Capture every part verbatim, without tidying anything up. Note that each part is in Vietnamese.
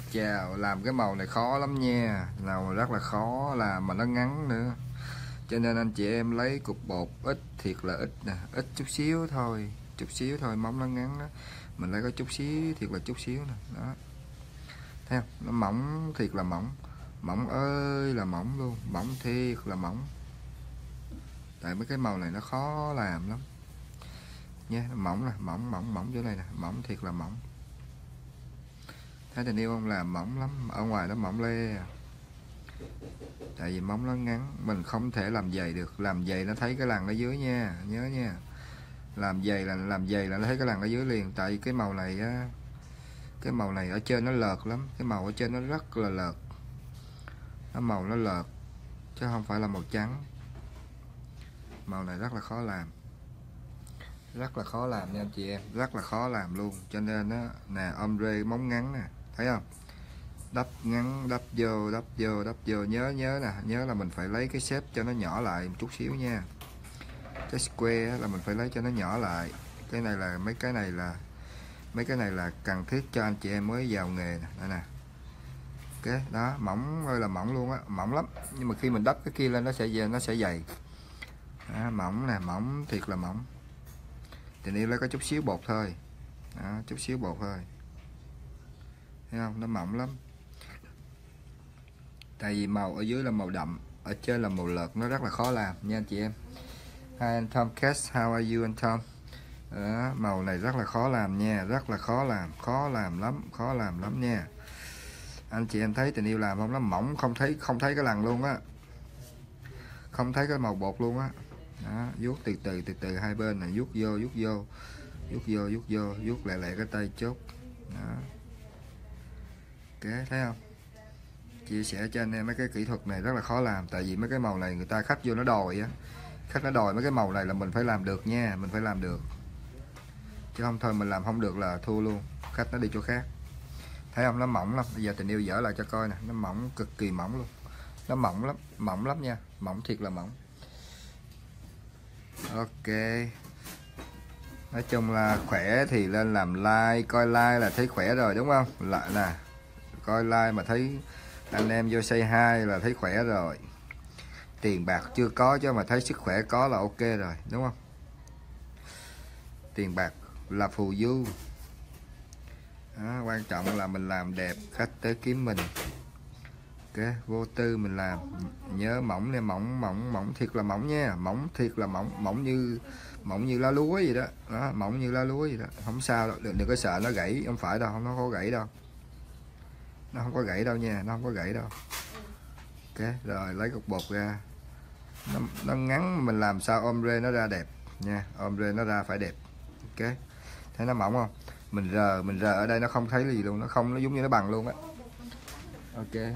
chào, làm cái màu này khó lắm nha, nào rất là khó làm mà nó ngắn nữa, cho nên anh chị em lấy cục bột ít, thiệt là ít nè, ít chút xíu thôi, chút xíu thôi, móng nó ngắn đó, mình lấy có chút xíu, thiệt là chút xíu nè, đó, thấy không? Nó mỏng, thiệt là mỏng, mỏng ơi là mỏng luôn, mỏng thiệt là mỏng, tại mấy cái màu này nó khó làm lắm nha, mỏng nè, mỏng mỏng mỏng chỗ này nè, mỏng thiệt là mỏng. Thấy tình yêu không, làm mỏng lắm, ở ngoài nó mỏng le, tại vì móng nó ngắn, mình không thể làm dày được, làm dày nó thấy cái lằn ở dưới nha, nhớ nha, làm dày là làm dày là nó thấy cái lằn ở dưới liền, tại vì cái màu này á, cái màu này ở trên nó lợt lắm, cái màu ở trên nó rất là lợt, nó màu nó lợt chứ không phải là màu trắng, màu này rất là khó làm, rất là khó làm nha anh chị em, rất là khó làm luôn, cho nên á nè, ombre móng ngắn nè, thấy không, đắp ngắn, đắp vô, đắp vô, đắp vô, nhớ nhớ nè, nhớ là mình phải lấy cái xếp cho nó nhỏ lại một chút xíu nha, cái square là mình phải lấy cho nó nhỏ lại, cái này là mấy cái này là mấy cái này là cần thiết cho anh chị em mới vào nghề nè, đây nè, cái đó mỏng ơi là mỏng luôn á, mỏng lắm, nhưng mà khi mình đắp cái kia lên nó sẽ về, nó sẽ dày, đó, mỏng nè, mỏng thiệt là mỏng, tình yêu lấy có chút xíu bột thôi, đó, chút xíu bột thôi, thấy không, nó mỏng lắm, tại vì màu ở dưới là màu đậm, ở trên là màu lợt, nó rất là khó làm nha anh chị em. Hi anh Tom Cash, how are you anh Tom? Đó, màu này rất là khó làm nha, rất là khó làm, khó làm lắm, khó làm lắm nha. Anh chị em thấy tình yêu làm không, nó mỏng không thấy, không thấy cái lằn luôn á, không thấy cái màu bột luôn á. Đó, vuốt từ từ từ từ hai bên này, vuốt vô vuốt vô vuốt vô vuốt vô vuốt lại lại cái tay chốt. Đó, ok, thấy không, chia sẻ cho anh em mấy cái kỹ thuật này rất là khó làm, tại vì mấy cái màu này người ta khách vô nó đòi á, khách nó đòi mấy cái màu này là mình phải làm được nha, mình phải làm được, chứ không thôi mình làm không được là thua luôn, khách nó đi chỗ khác. Thấy không, nó mỏng lắm, bây giờ tình yêu dở lại cho coi nè, nó mỏng cực kỳ mỏng luôn, nó mỏng lắm, mỏng lắm nha, mỏng thiệt là mỏng. Ok, nói chung là khỏe thì lên làm like, coi like là thấy khỏe rồi đúng không, lại nè, coi like mà thấy anh em vô say hi là thấy khỏe rồi, tiền bạc chưa có chứ mà thấy sức khỏe có là ok rồi đúng không, tiền bạc là phù du. Đó, quan trọng là mình làm đẹp, khách tới kiếm mình, ok, vô tư mình làm, nhớ mỏng nè, mỏng mỏng mỏng thiệt là mỏng nha, mỏng thiệt là mỏng, mỏng như mỏng như lá lúa gì đó, đó, mỏng như lá lúa gì đó, không sao đâu, đừng, đừng có sợ nó gãy, không phải đâu, không, nó có gãy đâu, nó không có gãy đâu nha, nó không có gãy đâu. Ok, rồi lấy cục bột ra, nó, nó ngắn, mình làm sao ombre nó ra đẹp nha, ombre nó ra phải đẹp. Ok, thấy nó mỏng không, mình rờ mình rờ ở đây nó không thấy gì luôn, nó không, nó giống như nó bằng luôn á. Ok.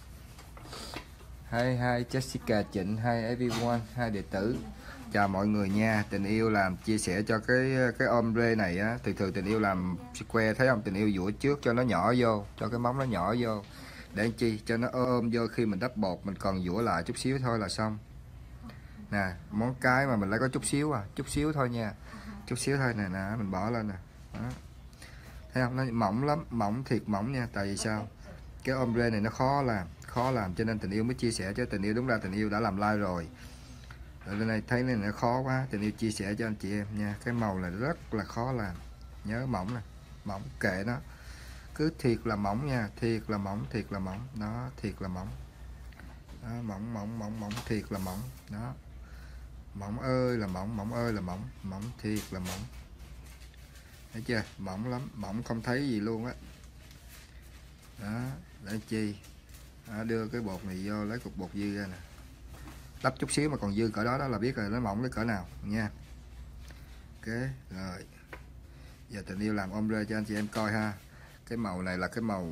Hi hi Jessica, Trịnh, hi everyone, hi đệ tử, chào mọi người nha. Tình yêu làm chia sẻ cho cái cái ombre này á, thường thường tình yêu làm square, thấy không, tình yêu dũa trước cho nó nhỏ vô, cho cái móng nó nhỏ vô, để chi cho nó ôm vô, khi mình đắp bột mình còn dũa lại chút xíu thôi là xong nè. Món cái mà mình lấy có chút xíu à, chút xíu thôi nha, chút xíu thôi nè, nè mình bỏ lên nè. Đó, thấy không, nó mỏng lắm, mỏng thiệt mỏng nha, tại vì sao, cái ombre này nó khó làm, khó làm cho nên tình yêu mới chia sẻ cho tình yêu, đúng ra tình yêu đã làm like rồi, ở bên này thấy này nó khó quá, tình yêu chia sẻ cho anh chị em nha, cái màu này rất là khó làm, nhớ mỏng nè, mỏng kệ nó, cứ thiệt là mỏng nha, thiệt là mỏng, thiệt là mỏng, nó thiệt là mỏng, đó, mỏng mỏng mỏng mỏng thiệt là mỏng, đó, mỏng ơi là mỏng, mỏng ơi là mỏng, mỏng thiệt là mỏng, thấy chưa, mỏng lắm, mỏng không thấy gì luôn á. Đó, để chi, đó, đưa cái bột này vô, lấy cục bột dư ra nè, đắp chút xíu mà còn dư cỡ đó đó là biết rồi nó mỏng tới cỡ nào nha. Ok, rồi giờ tình yêu làm ombre cho anh chị em coi ha. Cái màu này là cái màu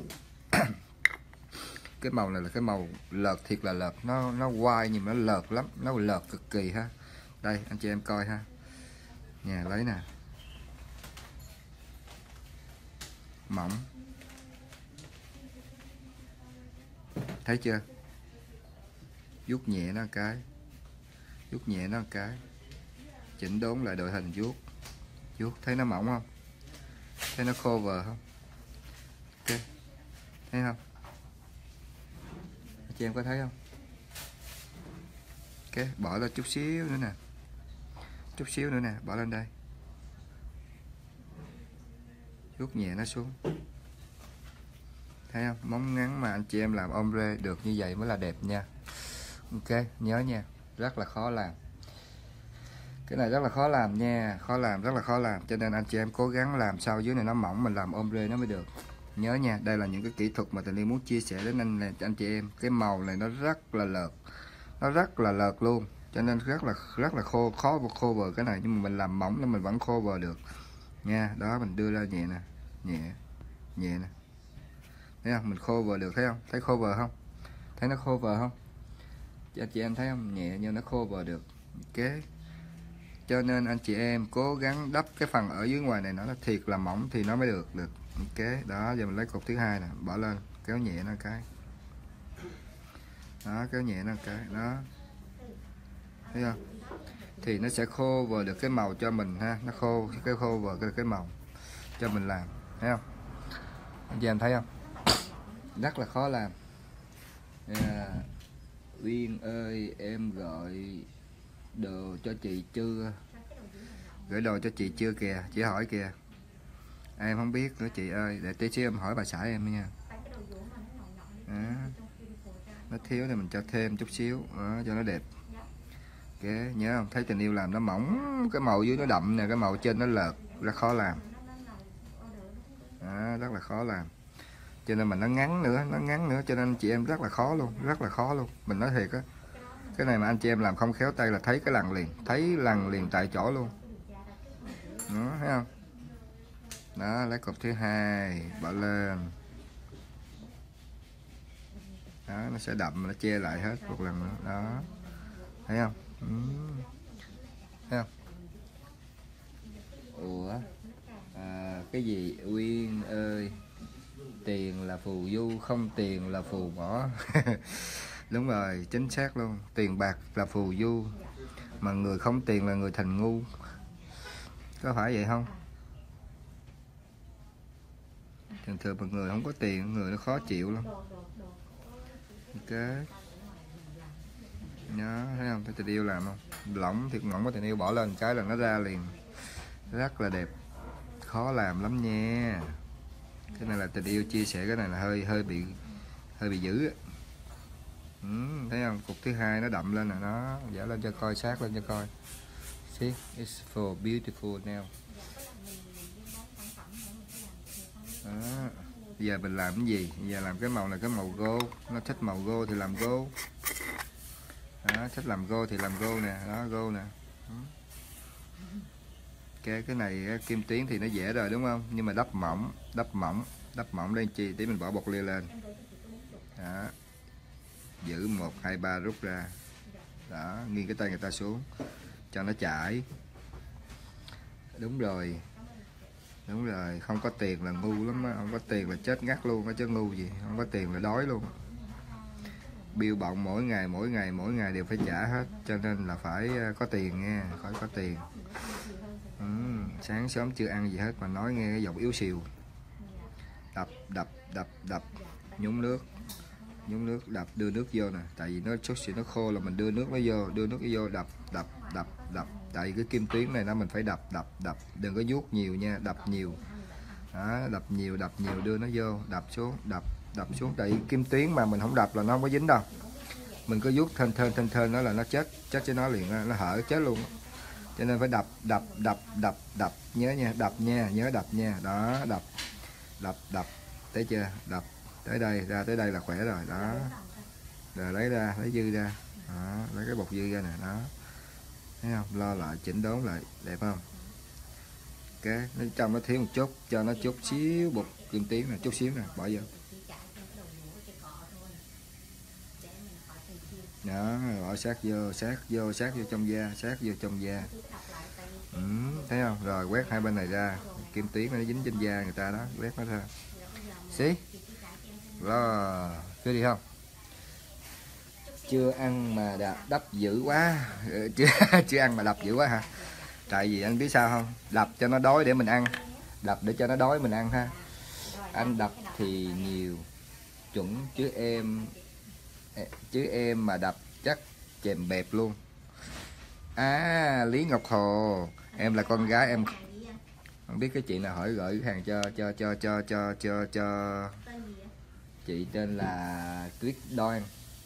cái màu này là cái màu lợt, thiệt là lợt, nó nó quay nhưng mà nó lợt lắm, nó lợt cực kỳ ha. Đây anh chị em coi ha, nhà lấy nè, mỏng, thấy chưa, vuốt nhẹ nó cái, vuốt nhẹ nó cái, chỉnh đốn lại đội hình vuốt, vuốt thấy nó mỏng không, thấy nó cover không, ok, thấy thấy không? Chị em có thấy không? Cái bỏ ra chút xíu nữa nè, chút xíu nữa nè, bỏ lên đây, vuốt nhẹ nó xuống, thấy không? Móng ngắn mà anh chị em làm ombre được như vậy mới là đẹp nha. Ok, nhớ nha, rất là khó làm, cái này rất là khó làm nha, khó làm, rất là khó làm, cho nên anh chị em cố gắng làm sao dưới này nó mỏng mình làm ombre nó mới được. Nhớ nha, đây là những cái kỹ thuật mà Tình Yêu muốn chia sẻ đến anh anh chị em. Cái màu này nó rất là lợt, nó rất là lợt luôn, cho nên rất là rất là khô, khó khô vờ cái này, nhưng mà mình làm mỏng nên mình vẫn khô vờ được nha. Đó, mình đưa ra nhẹ nè, nhẹ nhẹ nè, thấy không? Mình khô vờ được, thấy không? Thấy khô vờ không? Thấy nó khô vờ không? Anh chị em thấy không? Nhẹ nhưng nó khô vờ được. Ok, cho nên anh chị em cố gắng đắp cái phần ở dưới ngoài này nó thiệt là mỏng thì nó mới được được. Ok, đó, giờ mình lấy cục thứ hai nè, bỏ lên, kéo nhẹ nó cái, đó, kéo nhẹ nó cái, đó, thấy không? Thì nó sẽ khô vờ được cái màu cho mình ha, nó khô cái khô vờ cái, cái màu cho mình làm, thấy không? Anh chị em thấy không? Rất là khó làm. Yeah. Uyên ơi, em gọi đồ cho chị chưa? Gửi đồ cho chị chưa kìa, chị hỏi kìa. Em không biết nữa chị ơi, để tí xíu em hỏi bà xã em nha. Đó. Nó thiếu thì mình cho thêm chút xíu đó, cho nó đẹp. Ok, nhớ không? Thấy Tình Yêu làm nó mỏng, cái màu dưới nó đậm nè, cái màu trên nó lợt, rất khó làm. Đó, rất là khó làm. Cho nên mình nó ngắn nữa, nó ngắn nữa, cho nên chị em rất là khó luôn, rất là khó luôn. Mình nói thiệt á, cái này mà anh chị em làm không khéo tay là thấy cái lần liền, thấy lần liền tại chỗ luôn. Đó, thấy không? Đó, lấy cục thứ hai bỏ lên, đó, nó sẽ đậm, nó che lại hết một lần nữa, đó, thấy không? Ừ. Thấy không? Ủa, à, cái gì Uyên ơi, tiền là phù du, không tiền là phù mỏ. Đúng rồi, chính xác luôn, tiền bạc là phù du, mà người không tiền là người thành ngu, có phải vậy không? Thường thường một người không có tiền, người nó khó chịu lắm. Ok, nhớ, thấy không? Thấy Tình Yêu làm không? Lỏng thì ngỗng có Tình Yêu bỏ lên cái là nó ra liền, rất là đẹp, khó làm lắm nha. Cái này là Tình Yêu chia sẻ, cái này là hơi hơi bị hơi bị dữ. Ừ, thấy không? Cục thứ hai nó đậm lên nè, nó dở lên cho coi, sát lên cho coi. See, it's for beautiful now. Đó. Bây giờ mình làm cái gì? Bây giờ làm cái màu này, cái màu gold, nó thích màu gold thì làm gold. Đó, thích làm gold thì làm gold nè, đó, gold nè. Cái cái này kim tuyến thì nó dễ rồi đúng không? Nhưng mà đắp mỏng, đắp mỏng, đắp mỏng lên chi? Tí mình bỏ bột lia lên. Đó. Giữ một hai ba rút ra. Đó, nghiêng cái tay người ta xuống cho nó chảy. Đúng rồi. Đúng rồi, không có tiền là ngu lắm á, không có tiền là chết ngắt luôn á chứ ngu gì, không có tiền là đói luôn. Bill bọng mỗi ngày, mỗi ngày, mỗi ngày đều phải trả hết, cho nên là phải có tiền nha, phải có tiền. Ừ, sáng sớm chưa ăn gì hết mà nói nghe cái giọng yếu xìu. Đập, đập, đập, đập, nhúng nước, nhúng nước, đập, đưa nước vô nè, tại vì nó chút xíu nó khô là mình đưa nước nó vô, đưa nước nó vô, đập, đập, đập, đập. Tại vì cái kim tuyến này nó mình phải đập, đập, đập, đừng có vuốt nhiều nha, đập nhiều. Đó, đập nhiều, đập nhiều, đưa nó vô, đập xuống, đập, đập xuống. Tại vì kim tuyến mà mình không đập là nó không có dính đâu. Mình cứ vuốt thên thên thên thên nó là nó chết, chết cho nó liền, nó hở chết luôn. Cho nên phải đập, đập, đập, đập, đập, nhớ nha, đập nha, nhớ đập nha, đó, đập, đập, đập, thấy chưa, đập, tới đây, ra tới đây là khỏe rồi, đó, rồi lấy ra, lấy dư ra, đó, lấy cái bột dư ra nè, đó, thấy không, lo lại, chỉnh đốn lại, đẹp không? Cái nó trong nó thiếu một chút, cho nó chút xíu bột kim tuyến này, chút xíu nè, bỏ vô. Đó, bỏ sát vô, sát vô, sát vô trong da, sát vô trong da. Ừ, thấy không? Rồi quét hai bên này ra, kim tuyến nó dính trên da người ta đó, quét nó ra. Xí. Lo, cứ đi không? Chưa ăn mà đập, đập dữ quá. Chưa chưa ăn mà đập dữ quá hả? Tại vì anh biết sao không? Đập cho nó đói để mình ăn. Đập để cho nó đói mình ăn ha. Anh đập thì nhiều, chuẩn chứ em chứ em mà đập chắc chèm bẹp luôn. À, Lý Ngọc Hồ, em là con gái em không biết cái chị nào hỏi gửi hàng cho cho cho cho cho cho cho chị tên là Tuyết Đoan.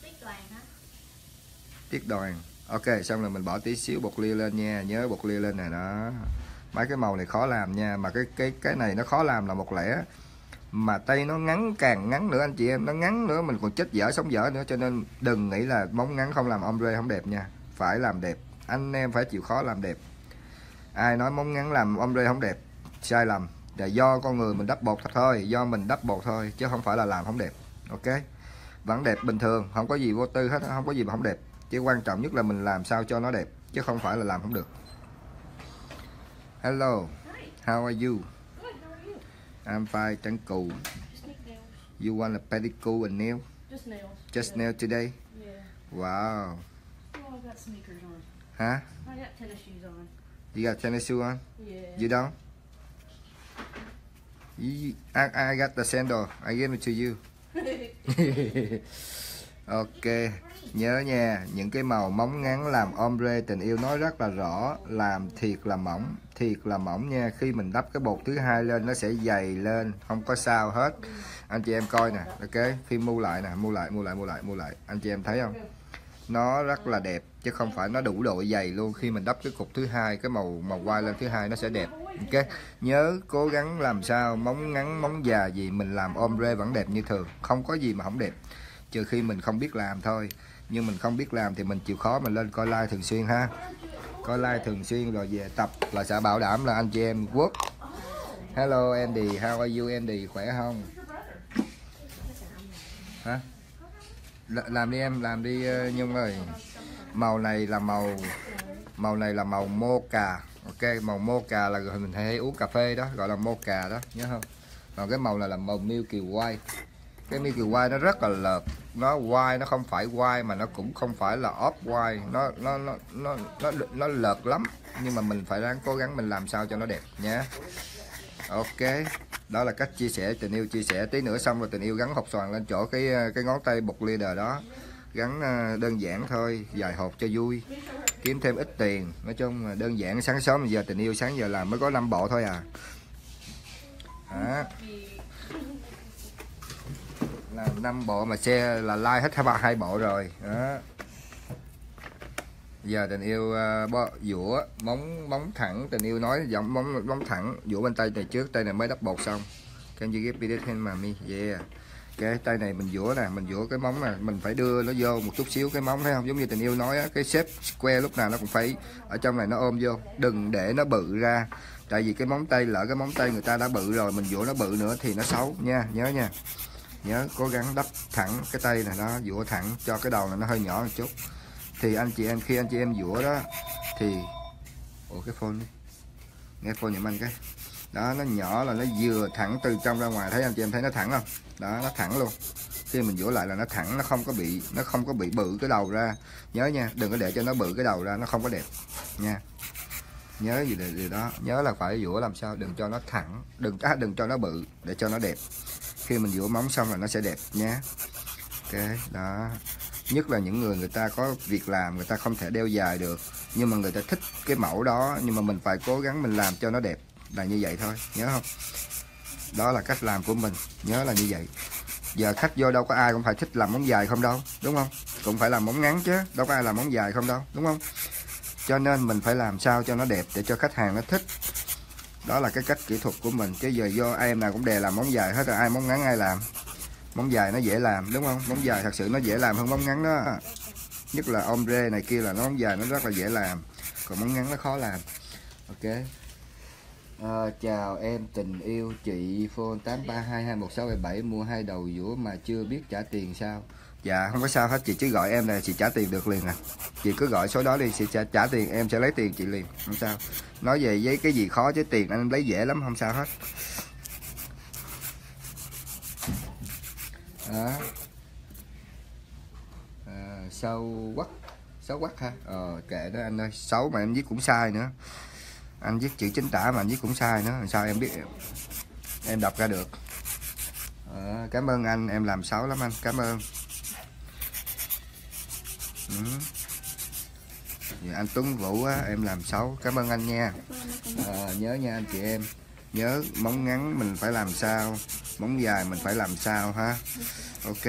Tuyết Đoan. Ok, xong rồi mình bỏ tí xíu bột lia lên nha, nhớ bột lia lên này đó. Mấy cái màu này khó làm nha, mà cái cái cái này nó khó làm là một lẽ, mà tay nó ngắn càng ngắn nữa anh chị em, nó ngắn nữa mình còn chết dở sống dở nữa, cho nên đừng nghĩ là móng ngắn không làm ombre không đẹp nha, phải làm đẹp, anh em phải chịu khó làm đẹp. Ai nói móng ngắn làm ombre không đẹp, sai lầm, là do con người mình đắp bột thôi, do mình đắp bột thôi chứ không phải là làm không đẹp. Ok, vẫn đẹp bình thường, không có gì vô tư hết, không có gì mà không đẹp, chứ quan trọng nhất là mình làm sao cho nó đẹp chứ không phải là làm không được. Hello, how are you? I'm fine, thank you. You want a pedicure and nail? Just nails. Just nail today? Yeah. Wow. Oh, I got sneakers on. Huh? I got tennis shoes on. You got tennis shoe on? Yeah. You don't? You, I, I got the sandal. I give it to you. Ok, nhớ nha, những cái màu móng ngắn làm ombre tình yêu nói rất là rõ, làm thiệt là mỏng, thiệt là mỏng nha. Khi mình đắp cái bột thứ hai lên nó sẽ dày lên, không có sao hết. Anh chị em coi nè, ok, phim mua lại nè, mua lại, mua lại, mua lại, mua lại. Anh chị em thấy không? Nó rất là đẹp, chứ không phải nó đủ độ dày luôn. Khi mình đắp cái cục thứ hai, cái màu màu white lên thứ hai nó sẽ đẹp. Ok, nhớ cố gắng làm sao, móng ngắn, móng dài gì mình làm ombre vẫn đẹp như thường, không có gì mà không đẹp. Trừ khi mình không biết làm thôi. Nhưng mình không biết làm thì mình chịu khó mình lên coi like thường xuyên ha. Coi like thường xuyên rồi về tập là sẽ bảo đảm là anh chị em work. Hello Andy, how are you Andy, khỏe không? Hả? L làm đi em, làm đi uh, Nhung ơi. Màu này là màu Màu này là màu mocha. Ok, màu mocha là mình hay uống cà phê đó, gọi là mocha đó, nhớ không? Còn cái màu này là màu milky white. Cái Milky White nó rất là lợt, nó white, nó không phải white mà nó cũng không phải là off white, nó nó nó nó nó nó lợt lắm, nhưng mà mình phải ráng cố gắng mình làm sao cho nó đẹp nhé. Ok, đó là cách chia sẻ tình yêu, chia sẻ tí nữa xong rồi tình yêu gắn hộp xoàn lên chỗ cái cái ngón tay bột leader đó, gắn đơn giản thôi, vài hộp cho vui, kiếm thêm ít tiền, nói chung đơn giản. Sáng sớm giờ tình yêu sáng giờ làm mới có năm bộ thôi à. Đó. Là năm bộ mà xe là like hết ba hai bộ rồi đó. Giờ tình yêu uh, bó, dũa móng móng thẳng, tình yêu nói giọng móng móng thẳng, dũa bên tay này trước, tay này mới đắp bột xong. Can you give me this hand mommy? Yeah. Cái tay này mình dũa nè, mình dũa cái móng nè, mình phải đưa nó vô một chút xíu cái móng, thấy không? Giống như tình yêu nói á, cái shape square lúc nào nó cũng phải ở trong này nó ôm vô, đừng để nó bự ra. Tại vì cái móng tay, lỡ cái móng tay người ta đã bự rồi, mình dũa nó bự nữa thì nó xấu nha, nhớ nha. Nhớ cố gắng đắp thẳng cái tay này đó, dũa thẳng cho cái đầu này nó hơi nhỏ một chút. Thì anh chị em khi anh chị em dũa đó thì ủa cái phone đi, nghe phone giùm anh cái đó, nó nhỏ là nó vừa thẳng từ trong ra ngoài, thấy anh chị em thấy nó thẳng không? Đó, nó thẳng luôn. Khi mình dũa lại là nó thẳng, nó không có bị nó không có bị bự cái đầu ra. Nhớ nha, đừng có để cho nó bự cái đầu ra, nó không có đẹp nha. Nhớ gì điều, điều đó, nhớ là phải dũa làm sao đừng cho nó thẳng, đừng à, đừng cho nó bự để cho nó đẹp. Khi mình dũa móng xong là nó sẽ đẹp nhé. Ok, đó. Nhất là những người người ta có việc làm, người ta không thể đeo dài được, nhưng mà người ta thích cái mẫu đó, nhưng mà mình phải cố gắng mình làm cho nó đẹp, là như vậy thôi, nhớ không? Đó là cách làm của mình, nhớ là như vậy. Giờ khách vô đâu có ai cũng phải thích làm móng dài không đâu, đúng không? Cũng phải làm móng ngắn chứ, đâu có ai làm móng dài không đâu, đúng không? Cho nên mình phải làm sao cho nó đẹp để cho khách hàng nó thích. Đó là cái cách kỹ thuật của mình, chứ giờ do em nào cũng đè làm móng dài hết rồi, ai móng ngắn ai làm. Móng dài nó dễ làm, đúng không? Móng dài thật sự nó dễ làm hơn móng ngắn đó. Nhất là ombre này kia là nó móng dài nó rất là dễ làm, còn móng ngắn nó khó làm. Ok. À, chào em tình yêu, chị phone tám ba hai hai một sáu bảy bảy mua hai đầu dũa mà chưa biết trả tiền sao? Dạ không có sao hết chị, chứ gọi em này chị trả tiền được liền à. Chị cứ gọi số đó đi, chị trả, trả tiền em sẽ lấy tiền chị liền, không sao. Nói về với cái gì khó chứ tiền anh lấy dễ lắm, không sao hết. Đó. À, sâu quắc, xấu quắc ha. Ờ kệ đó anh ơi, xấu mà em viết cũng sai nữa. Anh viết chữ chính tả mà anh viết cũng sai nữa, sao em biết em đọc ra được. Ờ, cảm ơn anh, em làm xấu lắm anh, cảm ơn. Ừ. Anh Tuấn Vũ á, em làm xấu, cảm ơn anh nha. À, nhớ nha anh chị em, nhớ móng ngắn mình phải làm sao, móng dài mình phải làm sao ha. Ok.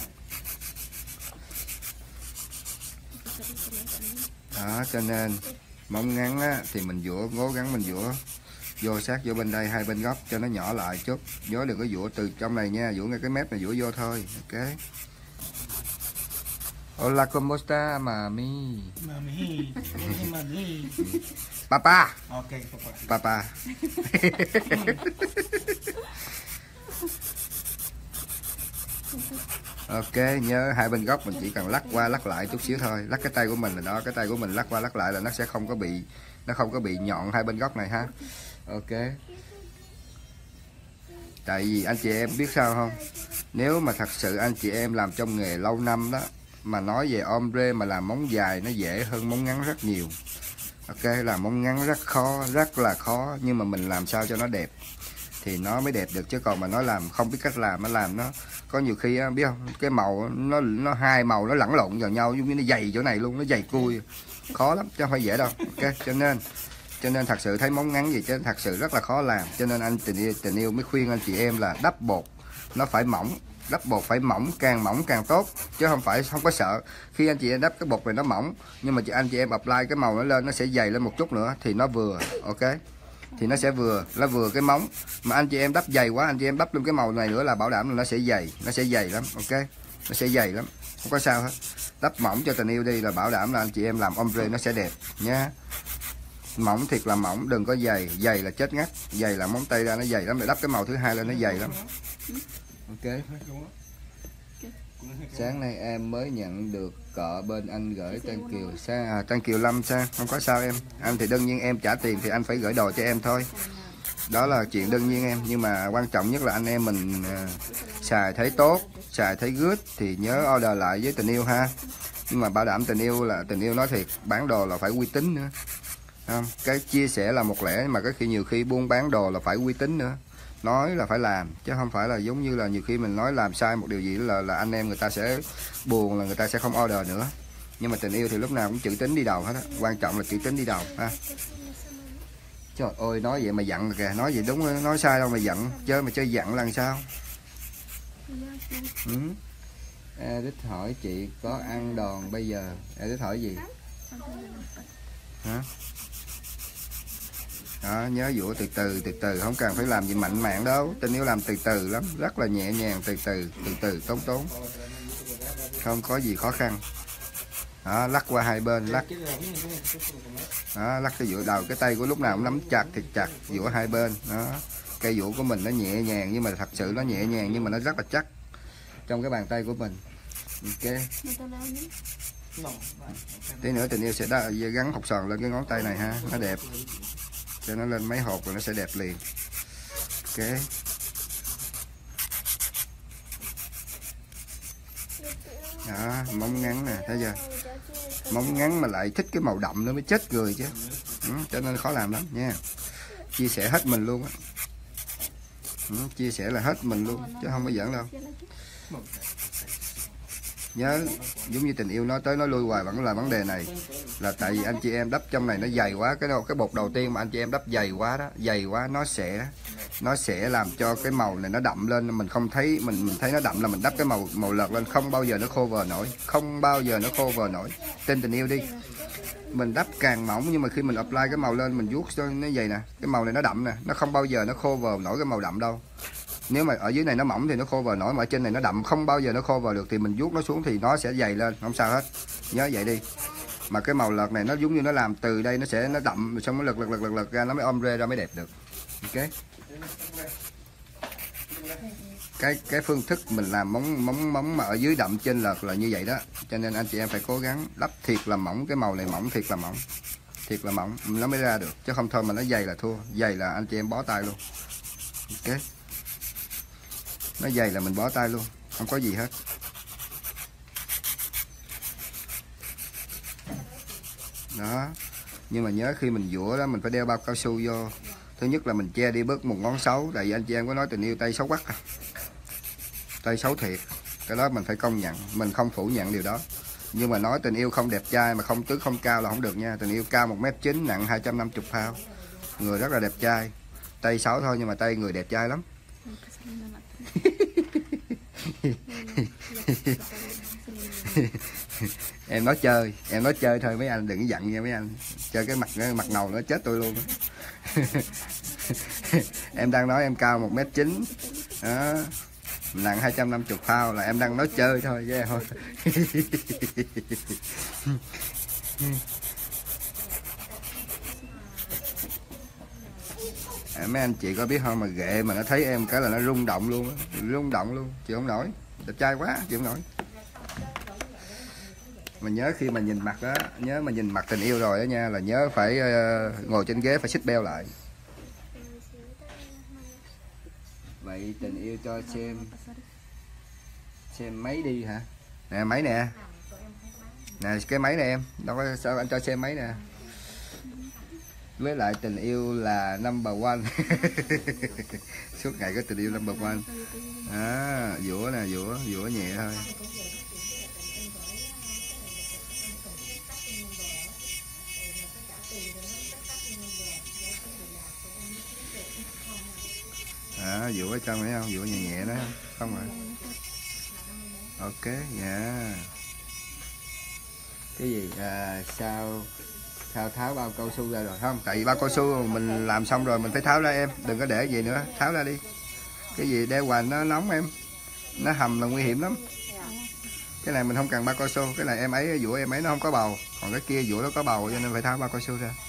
Đó, cho nên móng ngắn á, thì mình vũa, cố gắng mình vũa vô sát vô bên đây, hai bên góc cho nó nhỏ lại chút, nhớ đừng có vũa từ trong này nha, vũa ngay cái mép này vũa vô thôi. Ok. Hola, ¿cómo está, mami? Mami, mami. Papa. Ok, papa. Papa. Ok, nhớ hai bên góc mình chỉ cần lắc qua lắc lại chút xíu thôi, lắc cái tay của mình là đó, cái tay của mình lắc qua lắc lại là nó sẽ không có bị nó không có bị nhọn hai bên góc này ha. Ok. Tại vì anh chị em biết sao không? Nếu mà thật sự anh chị em làm trong nghề lâu năm đó, mà nói về ombre mà làm móng dài nó dễ hơn móng ngắn rất nhiều. Ok, làm móng ngắn rất khó, rất là khó, nhưng mà mình làm sao cho nó đẹp thì nó mới đẹp được, chứ còn mà nó làm không biết cách làm, nó làm nó có nhiều khi biết không, cái màu nó nó hai màu nó lẫn lộn vào nhau, giống như nó dày chỗ này luôn, nó dày cui, khó lắm chứ không phải dễ đâu. Ok, cho nên cho nên thật sự thấy móng ngắn gì chứ thật sự rất là khó làm, cho nên anh tình yêu tình yêu mới khuyên anh chị em là đắp bột nó phải mỏng, đắp bột phải mỏng, càng mỏng càng tốt, chứ không phải không có sợ khi anh chị em đắp cái bột này nó mỏng, nhưng mà chị anh chị em apply cái màu nó lên nó sẽ dày lên một chút nữa thì nó vừa. Ok, thì nó sẽ vừa, nó vừa cái móng. Mà anh chị em đắp dày quá, anh chị em đắp lên cái màu này nữa là bảo đảm là nó sẽ dày, nó sẽ dày lắm. Ok, nó sẽ dày lắm, không có sao hết. Đắp mỏng cho tình yêu đi là bảo đảm là anh chị em làm ombre nó sẽ đẹp nhá. Mỏng thiệt là mỏng, đừng có dày, dày là chết ngắt, dày là móng tay ra nó dày lắm, để đắp cái màu thứ hai lên nó dày lắm. Ok. Sáng nay em mới nhận được cọ bên anh gửi Tân Kiều sang, à, Tân Kiều Lâm sang, không có sao em. Anh thì đương nhiên em trả tiền thì anh phải gửi đồ cho em thôi. Đó là chuyện đương nhiên em, nhưng mà quan trọng nhất là anh em mình à, xài thấy tốt, xài thấy good thì nhớ order lại với tình yêu ha. Nhưng mà bảo đảm tình yêu là tình yêu nói thiệt, bán đồ là phải uy tín nữa. Không? Cái chia sẻ là một lẽ, mà cái khi nhiều khi buôn bán đồ là phải uy tín nữa. Nói là phải làm, chứ không phải là giống như là nhiều khi mình nói làm sai một điều gì là là anh em người ta sẽ buồn, là người ta sẽ không order nữa. Nhưng mà tình yêu thì lúc nào cũng chữ tín đi đầu hết á, quan trọng là chữ tín đi đầu ha. Trời ơi, nói vậy mà giận kìa, nói vậy đúng, nói sai đâu mà giận, chơi mà chơi giận là làm sao? Ừ. Edith hỏi chị có ăn đòn bây giờ, Edith hỏi gì? Hả? Đó, nhớ vũa từ từ, từ từ, không cần phải làm gì mạnh mẽ đâu, tình yêu làm từ từ lắm, rất là nhẹ nhàng, từ từ, từ từ, tốn tốn, không có gì khó khăn. Đó, lắc qua hai bên, lắc. Đó, lắc cái vũa đầu, cái tay của lúc nào cũng nắm chặt thiệt chặt, vũa hai bên. Đó, cây vũa của mình nó nhẹ nhàng, nhưng mà thật sự nó nhẹ nhàng nhưng mà nó rất là chắc trong cái bàn tay của mình. Ok. Tí nữa tình yêu sẽ đá, gắn hột sòn lên cái ngón tay này ha, nó đẹp, cho nó lên mấy hột rồi nó sẽ đẹp liền. Ok. Đó, móng ngắn nè, thấy chưa? Móng ngắn mà lại thích cái màu đậm nó mới chết người chứ. Ừ, cho nên khó làm lắm nha. Chia sẻ hết mình luôn á. Ừ, chia sẻ là hết mình luôn chứ không có giỡn đâu. Nhớ giống như tình yêu nói tới nói lui hoài vẫn là vấn đề này, là tại vì anh chị em đắp trong này nó dày quá, cái đâu cái bột đầu tiên mà anh chị em đắp dày quá đó, dày quá nó sẽ nó sẽ làm cho cái màu này nó đậm lên, mình không thấy, mình mình thấy nó đậm là mình đắp cái màu màu lợt lên, không bao giờ nó cover nổi, không bao giờ nó cover nổi. Tin tình yêu đi, mình đắp càng mỏng nhưng mà khi mình apply cái màu lên mình vuốt cho nó vậy nè, cái màu này nó đậm nè, nó không bao giờ nó cover nổi cái màu đậm đâu. Nếu mà ở dưới này nó mỏng thì nó cover nổi, mà ở trên này nó đậm không bao giờ nó cover được, thì mình vuốt nó xuống thì nó sẽ dày lên, không sao hết, nhớ vậy đi. Mà cái màu lợt này nó giống như nó làm từ đây, nó sẽ nó đậm xong nó lật lật lật lật lật ra, nó mới ombre ra mới đẹp được. Ok. Cái cái phương thức mình làm móng móng móng mà ở dưới đậm trên lợt là như vậy đó, cho nên anh chị em phải cố gắng đắp thiệt là mỏng, cái màu này mỏng thiệt là mỏng, thiệt là mỏng nó mới ra được, chứ không thôi mà nó dày là thua, dày là anh chị em bó tay luôn. Ok. Nó dày là mình bó tay luôn, không có gì hết. Đó, nhưng mà nhớ khi mình vũa đó mình phải đeo bao cao su vô. Thứ nhất là mình che đi bớt một ngón xấu, tại vì anh chị em có nói tình yêu tay xấu quắc à. tay xấu thiệt, cái đó mình phải công nhận, mình không phủ nhận điều đó. Nhưng mà nói tình yêu không đẹp trai mà không tướng không cao là không được nha. Tình yêu cao một mét chín, nặng hai trăm năm mươi pound, người rất là đẹp trai, tay xấu thôi nhưng mà tay người đẹp trai lắm. Em nói chơi, em nói chơi thôi mấy anh, đừng giận nha mấy anh. Chơi cái mặt cái mặt ngầu nó chết tôi luôn. Em đang nói em cao một mét chín, đó, nặng hai trăm năm mươi pound là em đang nói chơi thôi chứ thôi. À, mấy anh chị có biết không, mà ghệ mà nó thấy em cái là nó rung động luôn, rung động luôn, chịu không nổi, đẹp trai quá chịu không nổi. Mà nhớ khi mà nhìn mặt đó, nhớ mà nhìn mặt tình yêu rồi đó nha, là nhớ phải uh, ngồi trên ghế phải xích beo lại. Vậy tình yêu cho xem xem máy đi hả? Nè máy nè, nè cái máy này em, đâu có sao anh cho xem máy nè. Với lại tình yêu là number one. Suốt ngày có tình yêu number one. À, vũa nè, vũa, vũa nhẹ thôi. À, vũa ở trong thấy không, vũa nhẹ nhẹ đó không rồi. Ok nha. Yeah. Cái gì à, sao sao tháo bao cao su ra rồi không? Tại vì bao cao su mình làm xong rồi mình phải tháo ra em, đừng có để gì nữa, tháo ra đi. Cái gì đeo hoành nó nóng em, nó hầm là nguy hiểm lắm. Cái này mình không cần bao cao su, cái này em ấy vũa em ấy nó không có bầu, còn cái kia vũa nó có bầu cho nên phải tháo bao cao su ra.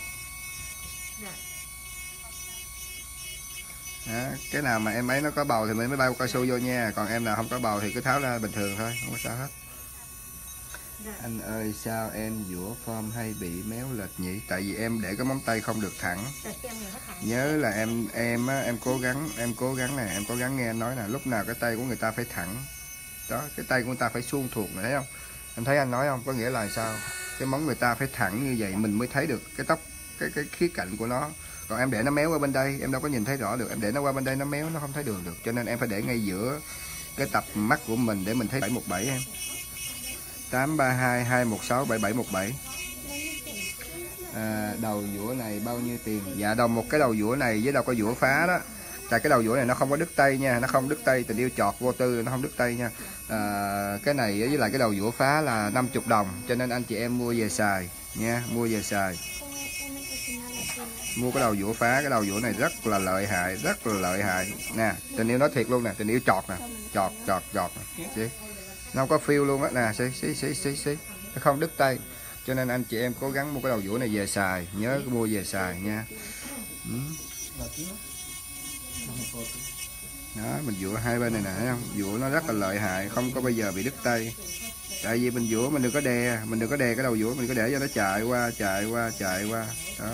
Đó, cái nào mà em ấy nó có bầu thì mình mới bao cao su vô nha, còn em nào không có bầu thì cứ tháo ra bình thường thôi, không có sao hết. Anh ơi sao em vũa form hay bị méo lệch nhỉ? Tại vì em để cái móng tay không được thẳng. Nhớ là em em á, em cố gắng em cố gắng nè, em cố gắng nghe anh nói nè, lúc nào cái tay của người ta phải thẳng. Đó, cái tay của người ta phải suông thuộc này, thấy không? Em thấy anh nói không? Có nghĩa là sao? Cái móng người ta phải thẳng như vậy mình mới thấy được cái tóc, cái cái khía cạnh của nó. Còn em để nó méo qua bên đây, em đâu có nhìn thấy rõ được. Em để nó qua bên đây nó méo, nó không thấy đường được. Cho nên em phải để ngay giữa cái tập mắt của mình để mình thấy bảy một bảy em. tám ba hai hai một sáu bảy bảy một bảy. À, đầu vũa này bao nhiêu tiền? Dạ đồng một cái đầu vũa này với đầu có vũa phá đó. Tại cái đầu vũa này nó không có đứt tay nha, nó không đứt tay, tình yêu chọt vô tư nó không đứt tay nha. À, cái này với lại cái đầu vũa phá là năm mươi đồng, cho nên anh chị em mua về xài nha, mua về xài. Mua cái đầu vũa phá, cái đầu vũa này rất là lợi hại, rất là lợi hại nè. Tình yêu nói thiệt luôn nè, tình yêu chọt nè, chọt chọt chọt nè. Nó không có feel luôn á nè, xí xí xí xí xí, nó không đứt tay. Cho nên anh chị em cố gắng mua cái đầu vũa này về xài, nhớ mua về xài nha. Ừ. Đó, mình vũa hai bên này nè, thấy không? Vũa nó rất là lợi hại, không có bao giờ bị đứt tay. Tại vì mình vũa mình đừng có đè, mình đừng có đè cái đầu vũa, mình có để cho nó chạy qua, chạy qua, chạy qua. Đó.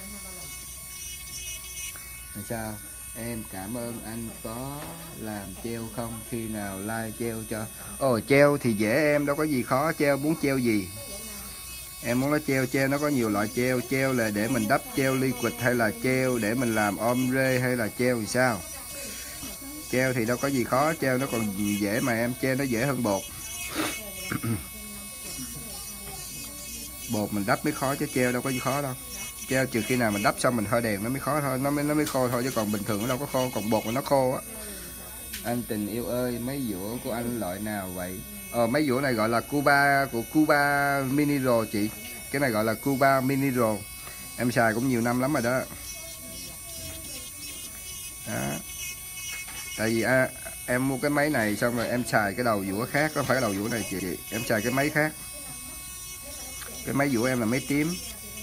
Làm sao? Em cảm ơn anh có làm treo không? Khi nào like treo cho? Ồ, treo thì dễ em, đâu có gì khó. Treo muốn treo gì? Em muốn nói treo, treo nó có nhiều loại treo. Treo là để mình đắp treo liquid, hay là treo để mình làm ombre, hay là treo thì sao? Treo thì đâu có gì khó, treo nó còn dễ mà em, treo nó dễ hơn bột. Bột mình đắp mới khó chứ treo đâu có gì khó đâu. Treo trừ khi nào mình đắp xong mình hơi đèn nó mới khó thôi, nó mới nó mới khô thôi, chứ còn bình thường nó đâu có khô, còn bột mà nó khô á. Anh tình yêu ơi, mấy vũa của anh loại nào vậy? Ờ, mấy vũa này gọi là Cuba, của Cuba Mineral chị. Cái này gọi là Cuba Mineral. Em xài cũng nhiều năm lắm rồi đó. Đó. Tại vì à, em mua cái máy này xong rồi em xài cái đầu vũa khác, không phải cái đầu vũa này chị. Em xài cái máy khác. Cái máy vũa em là máy tím.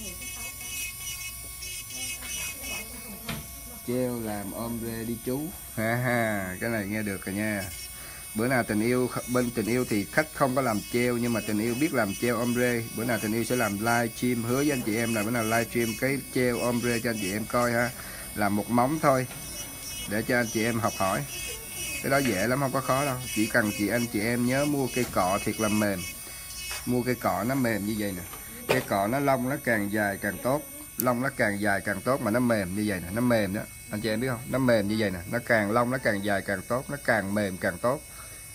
Treo làm ombre đi chú. Ha ha, cái này nghe được rồi nha. Bữa nào tình yêu, bên tình yêu thì khách không có làm treo, nhưng mà tình yêu biết làm treo ombre. Bữa nào tình yêu sẽ làm live stream, hứa với anh chị em là bữa nào live stream cái treo ombre cho anh chị em coi ha. Làm một móng thôi, để cho anh chị em học hỏi. Cái đó dễ lắm, không có khó đâu. Chỉ cần chị anh chị em nhớ mua cây cọ thiệt là mềm. Mua cây cọ nó mềm như vậy nè. Cây cọ nó lông nó càng dài càng tốt. Lông nó càng dài càng tốt mà nó mềm như vậy nè, nó mềm đó. Anh chị em biết không? Nó mềm như vậy nè, nó càng lông nó càng dài càng tốt, nó càng mềm càng tốt.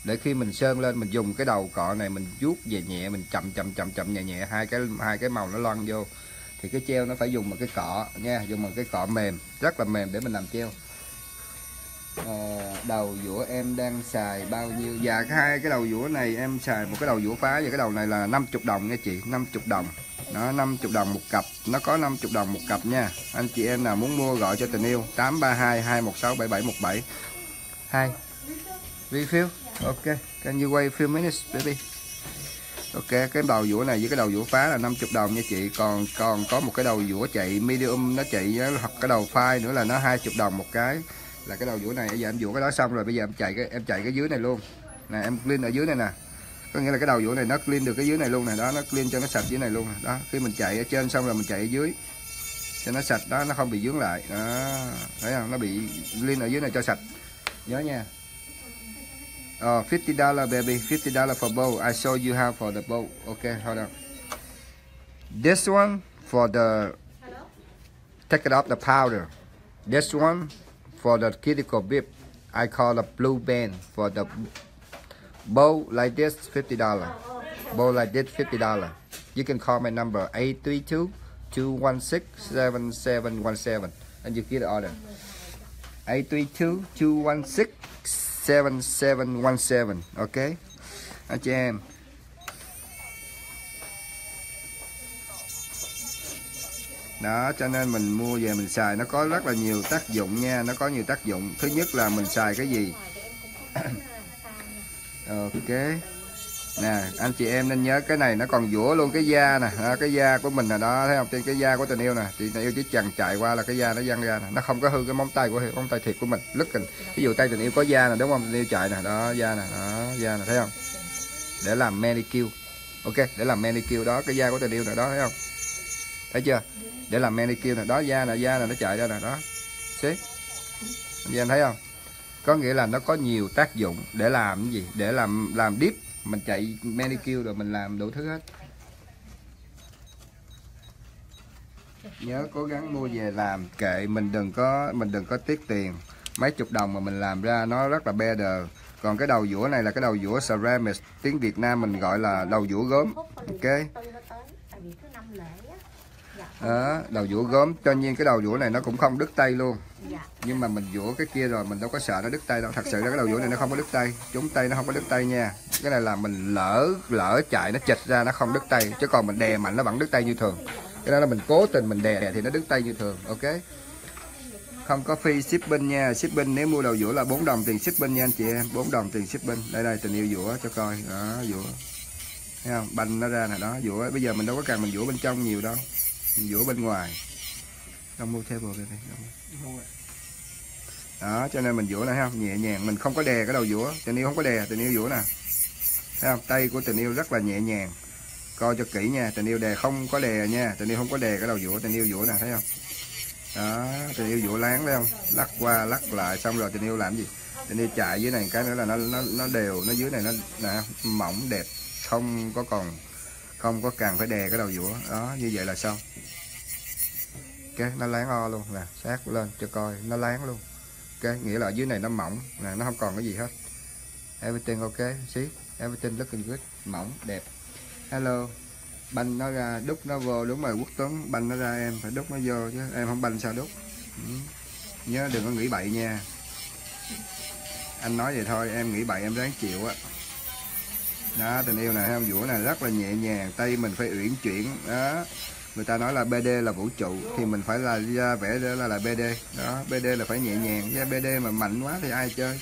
để khi mình sơn lên mình dùng cái đầu cọ này mình vuốt về nhẹ, mình chậm chậm chậm chậm nhẹ nhẹ, hai cái hai cái màu nó loang vô. Thì cái treo nó phải dùng một cái cọ nha, dùng một cái cọ mềm, rất là mềm để mình làm treo. À, đầu dũa em đang xài bao nhiêu? Dạ cái hai cái đầu dũa này em xài một cái đầu dũa phá và cái đầu này là năm mươi đồng nha chị, năm mươi đồng. Nó năm mươi đồng một cặp, nó có năm mươi đồng một cặp nha. Anh chị em nào muốn mua gọi cho Tình Yêu tám ba hai hai một sáu bảy bảy một bảy. Hi. Refill. Ok. Can you wait a few minutes baby? Ok, cái đầu dũa này với cái đầu dũa phá là năm mươi đồng nha chị. Còn còn có một cái đầu dũa chạy medium nó chạy hoặc cái đầu phai nữa là nó hai mươi đồng một cái. Là cái đầu dũa này. Bây giờ em dũa cái đó xong rồi bây giờ em chạy cái em chạy cái dưới này luôn. Nè em clean ở dưới này nè. Có nghĩa là cái đầu dũa này nó clean được cái dưới này luôn nè, đó nó clean cho nó sạch dưới này luôn nè. Đó, khi mình chạy ở trên xong rồi mình chạy ở dưới cho nó sạch đó, nó không bị vướng lại. Đó, thấy không? Nó bị clean ở dưới này cho sạch. Nhớ nha. Oh, fifty dollars baby, fifty dollars for bow. I show you how for the bow. Okay, hold on. This one for the take it off the powder. This one for the cuticle bib. I call the blue band for the bow like this, fifty dollars. Bow like this, fifty dollars. You can call my number eight three two, two one six, seven seven one seven and you get the order. eight three two, two one six, seven seven one seven. Ok anh chị em. Đó, cho nên mình mua về mình xài nó có rất là nhiều tác dụng nha, nó có nhiều tác dụng. Thứ nhất là mình xài cái gì? Ok nè, anh chị em nên nhớ cái này nó còn vũa luôn cái da nè, đó, cái da của mình là đó, thấy không? Trên cái da của Tình Yêu nè, thì Tình Yêu chỉ chằn chạy qua là cái da nó văng ra nè, nó không có hư cái móng tay của móng tay thiệt của mình. Looking, ví dụ tay Tình Yêu có da nè, đúng không? Tình Yêu chạy nè, đó da nè, đó da nè, thấy không? Để làm manicure, ok, để làm manicure đó, cái da của Tình Yêu nè, đó thấy không? Thấy chưa? Để làm manicure nè, đó da nè, da nè, nó chạy ra nè, đó, xí, anh em thấy không? Có nghĩa là nó có nhiều tác dụng để làm cái gì? Để làm làm dip. Mình chạy manicure rồi mình làm đủ thứ hết. Nhớ cố gắng mua về làm, kệ mình đừng có mình đừng có tiếc tiền. Mấy chục đồng mà mình làm ra nó rất là better. Còn cái đầu dũa này là cái đầu dũa ceramic, tiếng Việt Nam mình gọi là đầu dũa gốm. Ok. Đó, đầu dũa gốm, cho nhiên cái đầu dũa này nó cũng không đứt tay luôn. Nhưng mà mình dũa cái kia rồi mình đâu có sợ nó đứt tay đâu. Thật sự là cái đầu dũa này nó không có đứt tay, trúng tay nó không có đứt tay nha. Cái này là mình lỡ lỡ chạy nó chệch ra nó không đứt tay, chứ còn mình đè mạnh nó vẫn đứt tay như thường. Cái đó là mình cố tình mình đè, đè thì nó đứt tay như thường. Ok. Không có free shipping nha. Shipping nếu mua đầu dũa là bốn đồng tiền shipping nha anh chị em, bốn đồng tiền shipping. Đây đây Tình Yêu dũa cho coi. Đó, dũa. Thấy không? Banh nó ra nè, đó, dũa. Bây giờ mình đâu có cần mình dũa bên trong nhiều đâu. Mình dũa bên ngoài. Không mua table đây đây. Đó, cho nên mình dũa này thấy không? Nhẹ nhàng, mình không có đè cái đầu dũa. Tình Yêu không có đè, Tình Yêu dũa nè. Thấy không? Tay của Tình Yêu rất là nhẹ nhàng. Coi cho kỹ nha, Tình Yêu đè không có đè nha, Tình Yêu không có đè cái đầu dũa, Tình Yêu dũa nè, thấy không? Đó, Tình Yêu dũa láng thấy không? Lắc qua lắc lại xong rồi Tình Yêu làm gì? Tình Yêu chạy dưới này cái nữa là nó nó nó đều, nó dưới này nó nè, mỏng đẹp, không có còn không có cần phải đè cái đầu dũa. Đó, như vậy là xong. Ok, nó láng o luôn nè, sát lên cho coi, nó láng luôn. Ok, nghĩa là ở dưới này nó mỏng nè, nó không còn cái gì hết. Everything ok, see? Everything looking good, mỏng đẹp. Hello. Banh nó ra, đút nó vô, đúng rồi Quốc Tuấn, banh nó ra em phải đút nó vô chứ, em không banh sao đút. Ừ. Nhớ đừng có nghĩ bậy nha. Anh nói vậy thôi, em nghĩ bậy em ráng chịu á. Đó, Tình Yêu này thấy không? Dũa này rất là nhẹ nhàng, tay mình phải uyển chuyển. Đó. Người ta nói là bê đê là vũ trụ thì mình phải là ra vẽ để là là bê đê. Đó, bê đê là phải nhẹ nhàng, ra bê đê mà mạnh quá thì ai chơi.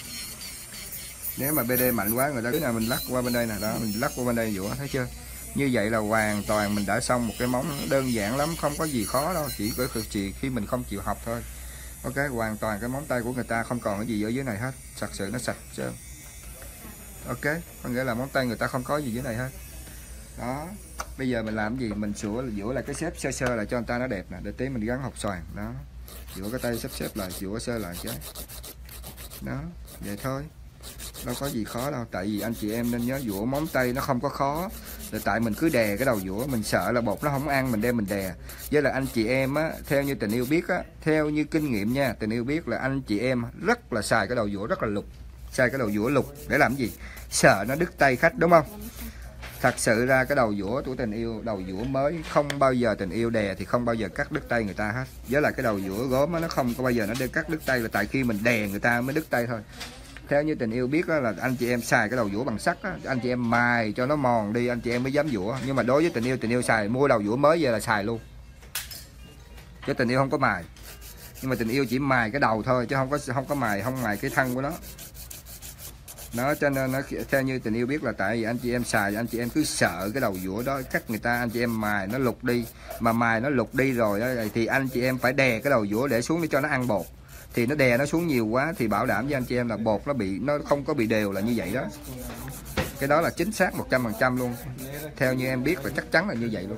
Nếu mà bê đê mạnh quá người ta cứ nào mình lắc qua bên đây nè, đó, mình lắc qua bên đây dũa, thấy chưa? Như vậy là hoàn toàn mình đã xong một cái móng đơn giản lắm, không có gì khó đâu, chỉ có chỉ khi mình không chịu học thôi. Ok, hoàn toàn cái móng tay của người ta không còn cái gì ở dưới này hết, thật sự nó sạch trơn. Ok, có nghĩa là móng tay người ta không có gì dưới này hết. Đó, bây giờ mình làm cái gì? Mình sửa dũa lại cái xếp sơ sơ lại cho người ta nó đẹp nè, để tí mình gắn hộp xoàn. Đó, dũa cái tay sắp xếp lại, dũa sơ lại chứ. Đó, vậy thôi. Đâu có gì khó đâu, tại vì anh chị em nên nhớ dũa móng tay nó không có khó. Là tại mình cứ đè cái đầu dũa, mình sợ là bột nó không ăn, mình đem mình đè. Với là anh chị em á, theo như Tình Yêu biết á, theo như kinh nghiệm nha, Tình Yêu biết là anh chị em rất là xài cái đầu dũa rất là lục. xài cái đầu dũa lục để làm gì? Sợ nó đứt tay khách đúng không? Thật sự ra cái đầu dũa của tình yêu, đầu dũa mới không bao giờ tình yêu đè thì không bao giờ cắt đứt tay người ta hết. Với lại cái đầu dũa gốm nó không có bao giờ nó đi cắt đứt tay, là tại khi mình đè người ta mới đứt tay thôi. Theo như tình yêu biết đó, là anh chị em xài cái đầu dũa bằng sắt á, anh chị em mài cho nó mòn đi anh chị em mới dám dũa. Nhưng mà đối với tình yêu, tình yêu xài mua đầu dũa mới về là xài luôn, chứ tình yêu không có mài. Nhưng mà tình yêu chỉ mài cái đầu thôi chứ không có không có mài không mài cái thân của nó. Nó cho nên nó theo như tình yêu biết là tại vì anh chị em xài, anh chị em cứ sợ cái đầu dũa đó cắt người ta, anh chị em mài nó lục đi, mà mài nó lục đi rồi đó, thì anh chị em phải đè cái đầu dũa để xuống để cho nó ăn bột. Thì nó đè nó xuống nhiều quá thì bảo đảm với anh chị em là bột nó bị nó không có bị đều là như vậy đó. Cái đó là chính xác một trăm phần trăm luôn. Theo như em biết là chắc chắn là như vậy luôn.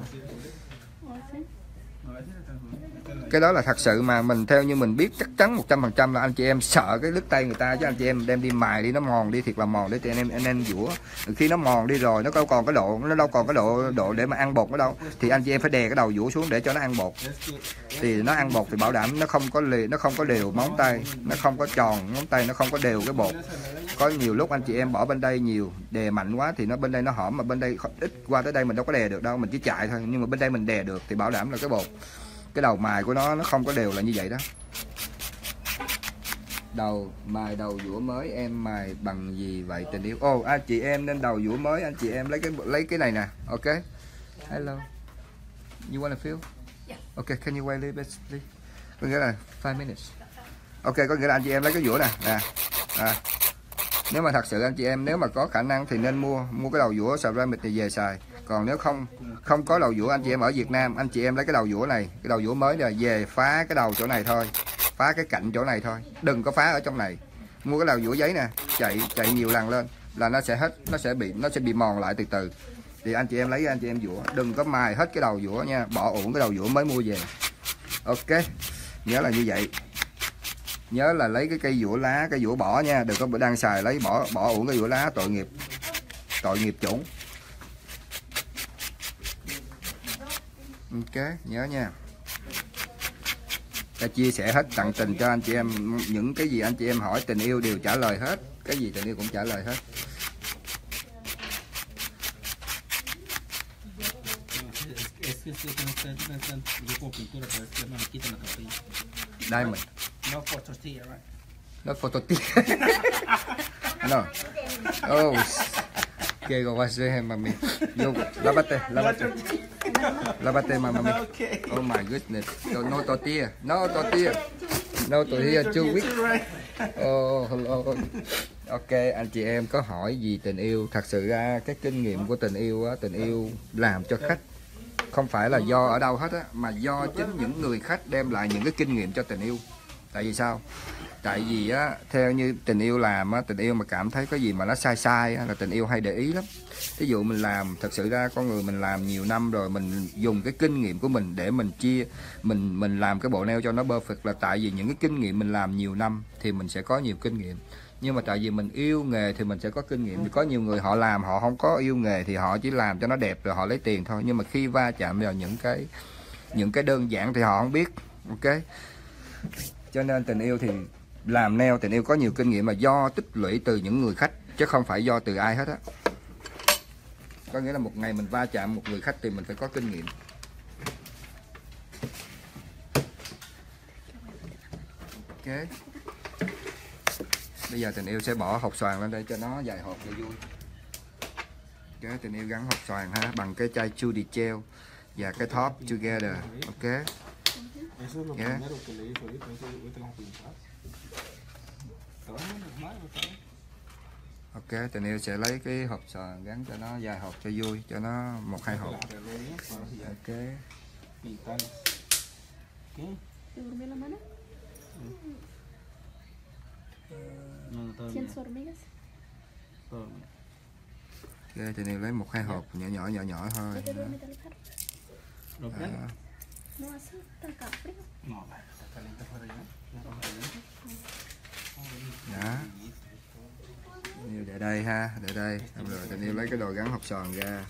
Cái đó là thật sự mà mình theo như mình biết chắc chắn một trăm phần trăm là anh chị em sợ cái đứt tay người ta, chứ anh chị em đem đi mài đi nó mòn đi thiệt là mòn để anh em anh em dũa. Khi nó mòn đi rồi nó đâu còn cái độ nó đâu còn cái độ độ để mà ăn bột nó đâu, thì anh chị em phải đè cái đầu dũa xuống để cho nó ăn bột. Thì nó ăn bột thì bảo đảm nó không có lì, nó không có đều móng tay, nó không có tròn móng tay, nó không có đều cái bột. Có nhiều lúc anh chị em bỏ bên đây nhiều, đè mạnh quá thì nó bên đây nó hõm, mà bên đây ít qua tới đây mình đâu có đè được đâu, mình chỉ chạy thôi. Nhưng mà bên đây mình đè được thì bảo đảm là cái bột, cái đầu mài của nó nó không có đều là như vậy đó. Đầu mài đầu dũa mới em mài bằng gì vậy tình yêu? Ồ, oh, anh chị em nên đầu dũa mới anh chị em lấy cái lấy cái này nè. Ok. Hello. You wanna feel? Ok, can you wait a little bit please? Có nghĩa là five minutes. Ok, có nghĩa là anh chị em lấy cái dũa nè. Nè. À. Nếu mà thật sự anh chị em nếu mà có khả năng thì nên mua mua cái đầu dũa ceramic này về xài. Còn nếu không không có đầu dũa, anh chị em ở Việt Nam, anh chị em lấy cái đầu dũa này, cái đầu dũa mới này về phá cái đầu chỗ này thôi, phá cái cạnh chỗ này thôi, đừng có phá ở trong này. Mua cái đầu dũa giấy nè, chạy chạy nhiều lần lên là nó sẽ hết, nó sẽ bị nó sẽ bị mòn lại từ từ. Thì anh chị em lấy anh chị em dũa, đừng có mài hết cái đầu dũa nha, bỏ uổng cái đầu dũa mới mua về. Ok, nhớ là như vậy. Nhớ là lấy cái cây dũa lá, cây dũa bỏ nha, đừng có đang xài lấy bỏ bỏ uổng cái dũa lá, tội nghiệp, tội nghiệp chủ. Ok, nhớ nha. Ta chia sẻ hết tận tình cho anh chị em, những cái gì anh chị em hỏi tình yêu đều trả lời hết, cái gì tình yêu cũng trả lời hết. Diamond. No for tortilla, right? Not for tortilla. No. Oh. Que go va a ser mami. Yo, lávate, lávate. Lávate, mami. Oh my goodness. No, no tortilla. No tortilla. No tortilla too weak. Oh, hello. Ok, anh chị em có hỏi gì tình yêu, thật sự ra cái kinh nghiệm của tình yêu á, tình yêu làm cho khách không phải là do ở đâu hết á, mà do chính những người khách đem lại những cái kinh nghiệm cho tình yêu. Tại vì sao? Tại vì á, theo như tình yêu làm á, tình yêu mà cảm thấy có gì mà nó sai sai á, là tình yêu hay để ý lắm. Ví dụ mình làm, thật sự ra con người mình làm nhiều năm rồi, mình dùng cái kinh nghiệm của mình để mình chia, mình mình làm cái bộ nail cho nó perfect, là tại vì những cái kinh nghiệm mình làm nhiều năm thì mình sẽ có nhiều kinh nghiệm. Nhưng mà tại vì mình yêu nghề thì mình sẽ có kinh nghiệm. Thì có nhiều người họ làm họ không có yêu nghề thì họ chỉ làm cho nó đẹp rồi họ lấy tiền thôi. Nhưng mà khi va chạm vào những cái những cái đơn giản thì họ không biết. Ok. Cho nên tình yêu thì làm nail, tình yêu có nhiều kinh nghiệm mà do tích lũy từ những người khách chứ không phải do từ ai hết á. Có nghĩa là một ngày mình va chạm một người khách thì mình phải có kinh nghiệm. Ok. Bây giờ tình yêu sẽ bỏ hột xoàn lên đây cho nó dài hột để vui. Ok, tình yêu gắn hột xoàn ha bằng cái chai Judy Gel và cái top together. Ok. Yeah. Ok, tình yêu sẽ lấy cái hộp xoàn gắn cho nó dài hộp cho vui, cho nó một hai hộp. Ok. Ok, tình yêu lấy một hai hộp nhỏ nhỏ nhỏ nhỏ thôi. À. Đó. Tình yêu để đây ha, để đây. Rồi tình yêu lấy cái đồ gắn hộp xoàn ra.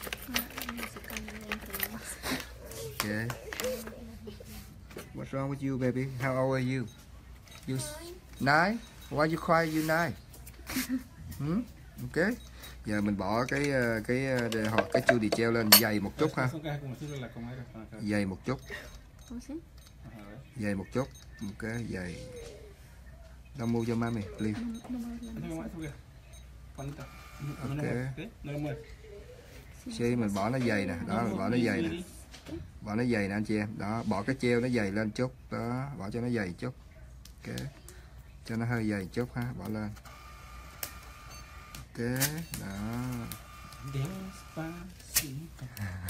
Ok. What's wrong with you, baby? How old are you? You nine? Why you cry? You nine? Ừ, ok. Giờ mình bỏ cái cái cái, hoặc cái chu đi treo lên dày một chút ha. Son cajas como si la comer. Dày một chút, ¿Cómo se? dày một chút. Ok, dày. Đâu mua cho mami, please. No, no muevas la No mesa. me muevas, Juanita. No Ok. lo muevas, ¿ok? No lo muevas. Xí mình bỏ nó dày nè, đó, mình bỏ nó dày nè. Bỏ nó dày nè anh chị em. Đó, bỏ cái treo nó dày lên chút. Đó, bỏ cho nó dày chút. Ok. Cho nó hơi dày chút ha, bỏ lên. Ok, đó. Despacito.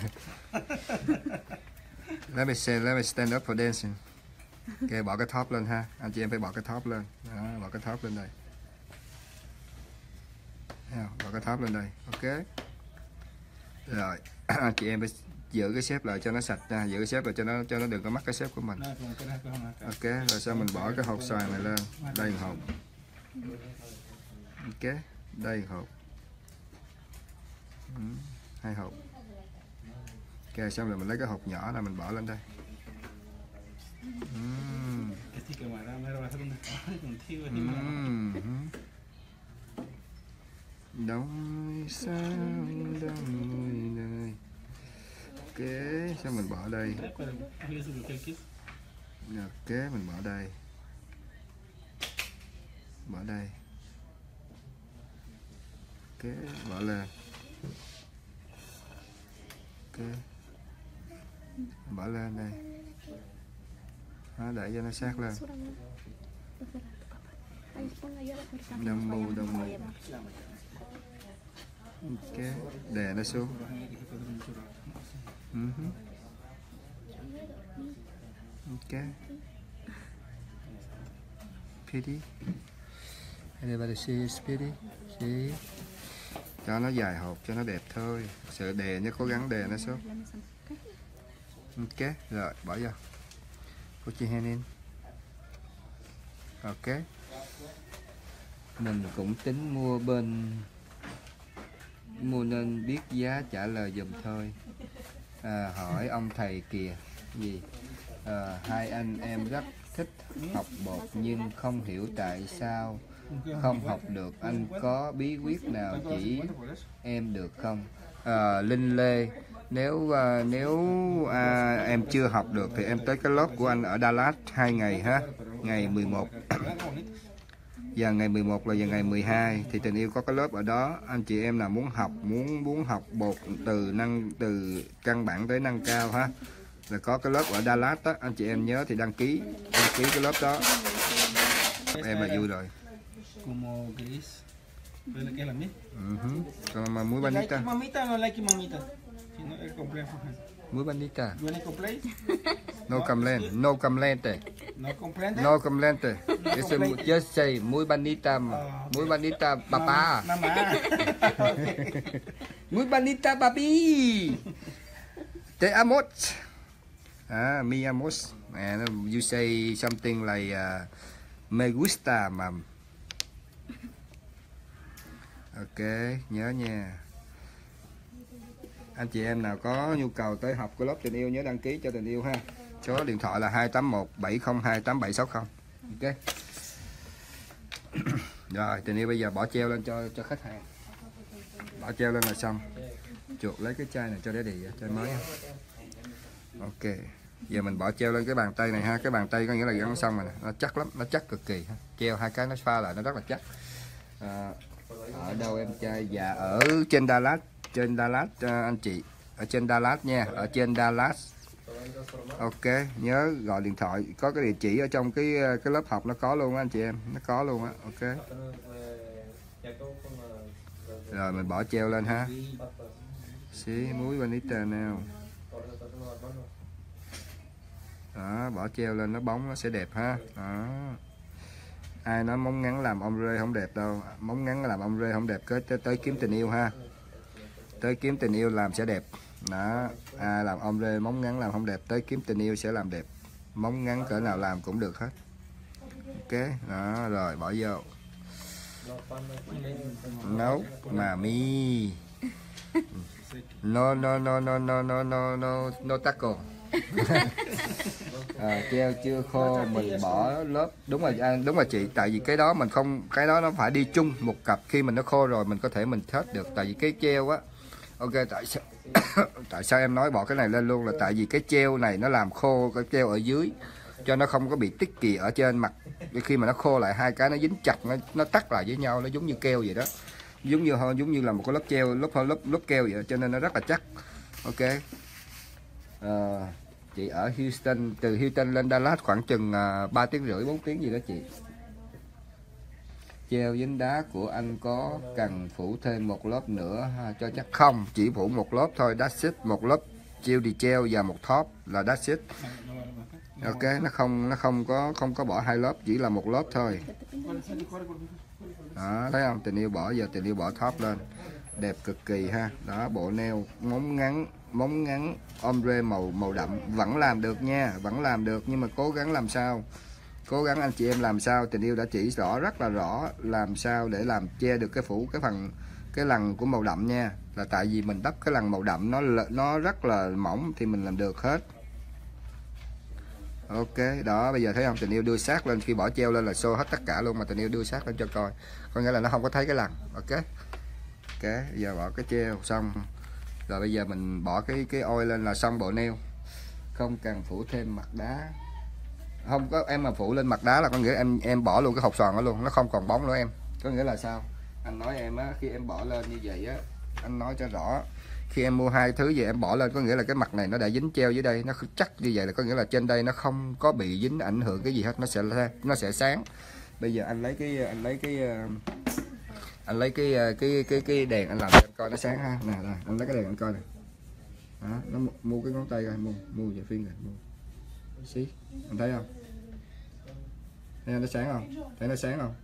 Let me stand, let me stand up for dancing. Ok, bỏ cái top lên ha. Anh chị em phải bỏ cái top lên. Đó, bỏ cái top lên đây. Thấy không? Bỏ cái top lên đây. Ok. Rồi, anh chị em phải giữ cái xếp lại cho nó sạch nha, giữ cái xếp lại cho nó cho nó đừng có mắc cái xếp của mình. No, como quieras, coja una acá. Ok, rồi sau mình bỏ cái hộp xoàn này lên. Đây một hộp. Ok, đây một hộp. Ừ, hai hộp. Ok, xong rồi mình lấy cái hộp nhỏ này mình bỏ lên đây. Ừm, Este que me va a hacer un despacho contigo. es mi mamá. ừm. Đông sao đông nơi. Ok, xong mình bỏ đây. Pero hazle su lo que él quiso. Ok, mình bỏ đây. Bỏ đây. Ok, bỏ lên. Ok. Bỏ lên đây. Đó, để cho nó sát lên. Basura, no. Espera, tu papá. Ahí ponga yo la puerta. Đông mù, Vayamos đông a mù. llevar. Ok, đè nó xuống. Uh -huh. Ok. Pretty. Everybody see it's pretty. See. Cho nó dài hộp cho nó đẹp thôi. Sự đè nhớ cố gắng đè nó xuống. La mesa, ¿ok? Ok, rồi bỏ vô. Put your hand in. Ok. Mình cũng tính mua bên mua nên biết giá trả lời dùm thôi. À, hỏi ông thầy kìa gì à, hai anh em rất thích học bột nhưng không hiểu tại sao không học được. Anh có bí quyết nào chỉ em được không? À, Linh Lê, nếu à, nếu à, em chưa học được thì em tới cái lớp của anh ở Dallas hai ngày ha, ngày mười một. Và ngày mười một là vào ngày mười hai thì tình yêu có cái lớp ở đó. Anh chị em nào muốn học muốn muốn học bột từ năng từ căn bản tới nâng cao ha, là có cái lớp ở Dallas đó. Anh chị em nhớ thì đăng ký đăng ký cái lớp đó. Em là vui rồi. Como gris. Pero que es la misma. Uh-huh. Còn mà muối ¿Like banita, mamita o no like mamita? Si no, el complejo. muối banita. ¿You want to complain? No complaint, no complaint. No complain. No complaint. It's a, just say muối banita, muối banita papa. Mamá. Muối banita papi. Te amos. Ah, mi amos. And you say something like uh, me gusta, mom. Ok, nhớ nha. Anh chị em nào có nhu cầu tới học cái lớp tình yêu nhớ đăng ký cho tình yêu ha. Số điện thoại là hai tám một bảy không hai tám bảy sáu không. Ok. Rồi, tình yêu bây giờ bỏ treo lên cho cho khách hàng. Bỏ treo lên là xong. Chuột lấy cái chai này cho để đi, chai mới ha. Ok. Giờ mình bỏ treo lên cái bàn tay này ha. Cái bàn tay có nghĩa là gắn xong rồi nè. Nó chắc lắm, nó chắc cực kỳ ha. Treo hai cái nó pha lại nó rất là chắc. À, ở đâu em trai? Dạ ở trên Dallas, trên Dallas anh chị, ở trên Dallas nha, ở trên Dallas. Ok, nhớ gọi điện thoại, có cái địa chỉ ở trong cái cái lớp học nó có luôn á anh chị em, nó có luôn á. Ok. Rồi mình bỏ treo lên ha. Xí muối vanilla nào. Đó, bỏ treo lên nó bóng nó sẽ đẹp ha. Đó. Ai nói móng ngắn làm ông rê không đẹp đâu, móng ngắn làm ông rê không đẹp, tới, tới, tới kiếm tình yêu ha, tới kiếm tình yêu làm sẽ đẹp. Đó, ai làm ông rê móng ngắn làm không đẹp, tới kiếm tình yêu sẽ làm đẹp, móng ngắn cỡ nào làm cũng được hết. Ok, đó rồi bỏ vô. Nấu mà mi. No no no no no no no no no taco. à, treo chưa khô mình bỏ lớp, đúng rồi anh, đúng rồi chị, tại vì cái đó mình không, cái đó nó phải đi chung một cặp, khi mình nó khô rồi mình có thể mình hết được, tại vì cái treo á, ok, tại sao tại sao em nói bỏ cái này lên luôn là tại vì cái treo này nó làm khô cái treo ở dưới cho nó không có bị tích kì ở trên mặt, khi mà nó khô lại hai cái nó dính chặt, nó nó tắt lại với nhau, nó giống như keo vậy đó, giống như giống như là một cái lớp treo, lớp lớp lớp keo vậy, cho nên nó rất là chắc. Ok. À, chị ở Houston, từ Houston lên Dallas khoảng chừng ba tiếng rưỡi bốn tiếng gì đó chị. Treo dính đá của anh có cần phủ thêm một lớp nữa ha, cho chắc không, chỉ phủ một lớp thôi, that's it, một lớp treo đi treo và một top là that's it. Ok, nó không nó không có không có bỏ hai lớp, chỉ là một lớp thôi. Đó, thấy không, tình yêu bỏ, giờ tình yêu bỏ top lên, đẹp cực kỳ ha. Đó, bộ nail móng ngắn, móng ngắn ombre màu màu đậm vẫn làm được nha, vẫn làm được, nhưng mà cố gắng làm sao, cố gắng anh chị em làm sao, tình yêu đã chỉ rõ rất là rõ làm sao để làm che được cái phủ cái phần cái lằn của màu đậm nha, là tại vì mình đắp cái lằn màu đậm nó nó rất là mỏng thì mình làm được hết. Ok, đó, bây giờ thấy không, tình yêu đưa sát lên, khi bỏ treo lên là show hết tất cả luôn, mà tình yêu đưa sát lên cho coi, có nghĩa là nó không có thấy cái lằn. Ok, ok, bây giờ bỏ cái treo xong rồi, bây giờ mình bỏ cái cái oil lên là xong bộ nail, không cần phủ thêm mặt đá. Không có, em mà phủ lên mặt đá là có nghĩa em em bỏ luôn cái hột xoàn đó luôn, nó không còn bóng nữa em. Có nghĩa là sao, anh nói em á, khi em bỏ lên như vậy á, anh nói cho rõ, khi em mua hai thứ gì em bỏ lên, có nghĩa là cái mặt này nó đã dính treo dưới đây, nó chắc như vậy là có nghĩa là trên đây nó không có bị dính ảnh hưởng cái gì hết, nó sẽ nó sẽ sáng. Bây giờ anh lấy cái anh lấy cái anh lấy cái cái cái cái đèn anh làm cho anh coi nó sáng ha. Nè rồi, anh lấy cái đèn anh coi nè. Đó, nó mua cái ngón tay coi, mua mua về phiên rồi, mua. Xí, anh thấy không? Thấy nó sáng không? Thấy nó sáng không?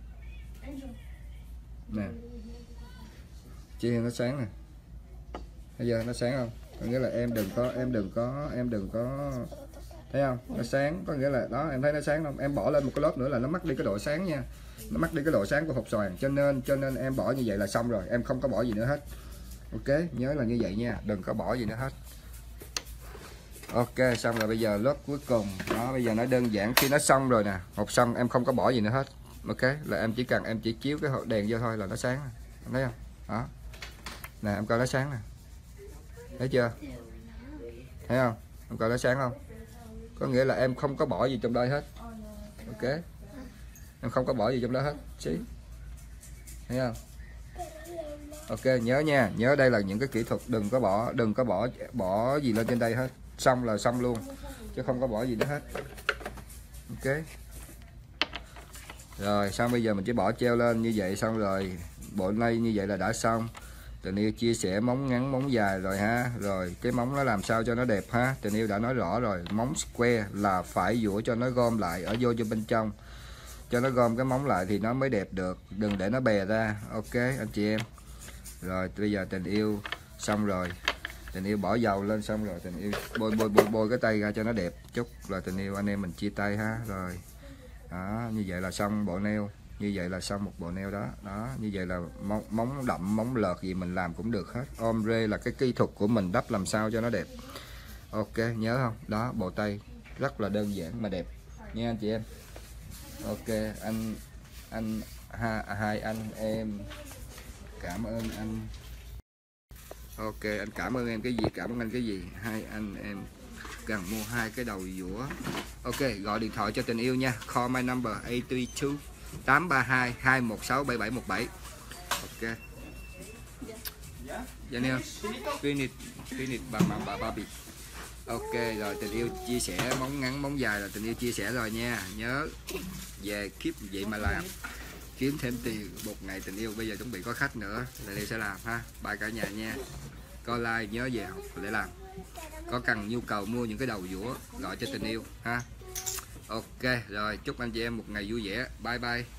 Nè. Chia nó sáng nè. Bây giờ nó sáng không? Có nghĩa là em đừng có em đừng có em đừng có thấy không? Nó sáng, có nghĩa là đó, em thấy nó sáng không? Em bỏ lên một cái lớp nữa là nó mất đi cái độ sáng nha. Nó mất đi cái độ sáng của hột xoàn, cho nên cho nên em bỏ như vậy là xong rồi, em không có bỏ gì nữa hết. Ok, nhớ là như vậy nha, đừng có bỏ gì nữa hết. Ok, xong rồi, bây giờ lớp cuối cùng đó, bây giờ nó đơn giản, khi nó xong rồi nè, hột xong em không có bỏ gì nữa hết. Ok, là em chỉ cần em chỉ chiếu cái đèn vô thôi là nó sáng, em thấy không? Đó, nè em coi nó sáng nè, thấy chưa, thấy không, em coi nó sáng không, có nghĩa là em không có bỏ gì trong đây hết. Ok, em không có bỏ gì trong đó hết, xí, thấy không? Ok, nhớ nha, nhớ đây là những cái kỹ thuật, đừng có bỏ đừng có bỏ bỏ gì lên trên đây hết, xong là xong luôn, chứ không có bỏ gì nữa hết. Ok, rồi xong bây giờ mình chỉ bỏ treo lên như vậy, xong rồi bộ nay như vậy là đã xong. Tình yêu chia sẻ móng ngắn móng dài rồi ha, rồi cái móng nó làm sao cho nó đẹp ha, tình yêu đã nói rõ rồi, móng square là phải dũa cho nó gom lại ở vô cho bên trong, cho nó gom cái móng lại thì nó mới đẹp được, đừng để nó bè ra. Ok anh chị em, rồi bây giờ tình yêu xong rồi, tình yêu bỏ dầu lên xong rồi, tình yêu bôi bôi bôi bôi cái tay ra cho nó đẹp chút, là tình yêu anh em mình chia tay ha. Rồi đó, như vậy là xong bộ nail, như vậy là xong một bộ nail đó. Đó, như vậy là móng, móng đậm móng lợt gì mình làm cũng được hết. Ombre là cái kỹ thuật của mình đắp làm sao cho nó đẹp. Ok, nhớ không? Đó, bộ tay rất là đơn giản mà đẹp nha anh chị em. Ok, anh anh ha, hai anh em cảm ơn anh. Ok, anh cảm ơn em cái gì, cảm ơn anh cái gì, hai anh em cần mua hai cái đầu dũa. Ok, gọi điện thoại cho tình yêu nha, call my number eight three two tám ba hai hai một sáu bảy bảy một bảy. Ok, Daniel finish finish bà bà bà bà bị. Ok rồi, tình yêu chia sẻ móng ngắn móng dài là tình yêu chia sẻ rồi nha, nhớ về kiếp vậy mà làm, kiếm thêm tiền một ngày. Tình yêu bây giờ chuẩn bị có khách nữa, tình yêu sẽ làm ha. Bye cả nhà nha, coi like nhớ về học để làm, có cần nhu cầu mua những cái đầu dũa gọi cho tình yêu ha. Ok rồi, chúc anh chị em một ngày vui vẻ, bye bye.